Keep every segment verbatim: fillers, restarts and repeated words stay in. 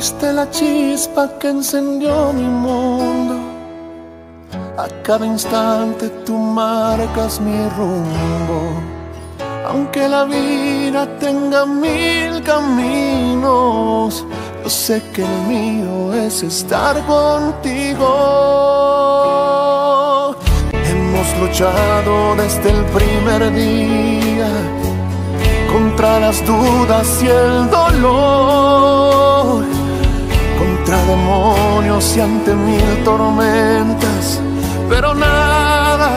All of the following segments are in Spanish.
Fuiste la chispa que encendió mi mundo. A cada instante tú marcas mi rumbo. Aunque la vida tenga mil caminos, yo sé que el mío es estar contigo. Hemos luchado desde el primer día contra las dudas y el dolor, contra demonios y ante mil tormentas, pero nada,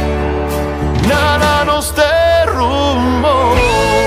nada nos derrumbó.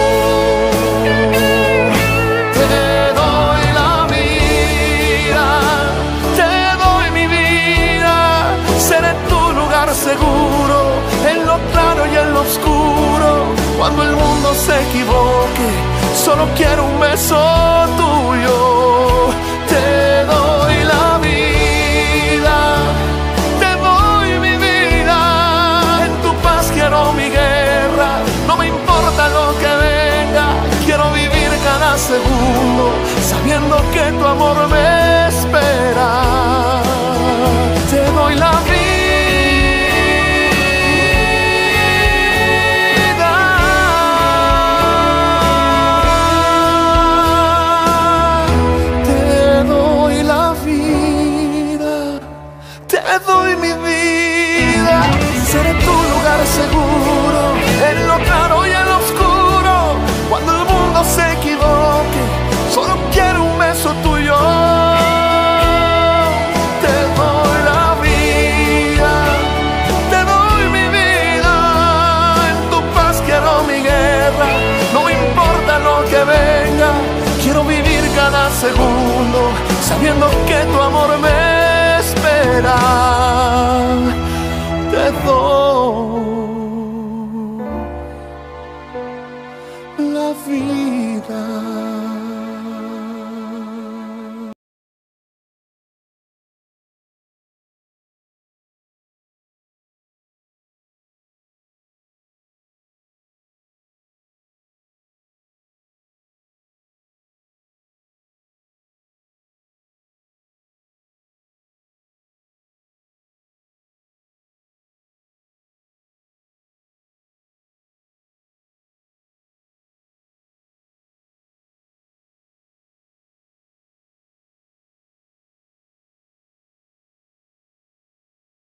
Te doy la vida, te doy mi vida, seré tu lugar seguro, en lo claro y en lo oscuro. Cuando el mundo se equivoque, solo quiero un beso tuyo. Te doy la vida, te doy mi vida. En tu paz quiero mi guerra, no me importa lo que venga. Quiero vivir cada segundo, sabiendo que tu amor me espera. Te doy la vida. Te doy mi vida, seré tu lugar seguro, en lo claro y en lo oscuro. Cuando el mundo se equivoque, solo quiero un beso tuyo. Te doy la vida, te doy mi vida. En tu paz quiero mi guerra, no me importa lo que venga. Quiero vivir cada segundo, sabiendo que tu amor me espera.